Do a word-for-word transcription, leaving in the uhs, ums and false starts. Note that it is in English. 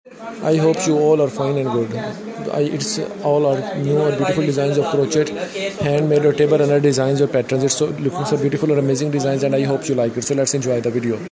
I hope you all are fine and good. I, it's all are new or beautiful designs of crochet, handmade or table runner designs or patterns. It's so looking so beautiful or amazing designs, and I hope you like it. So let's enjoy the video.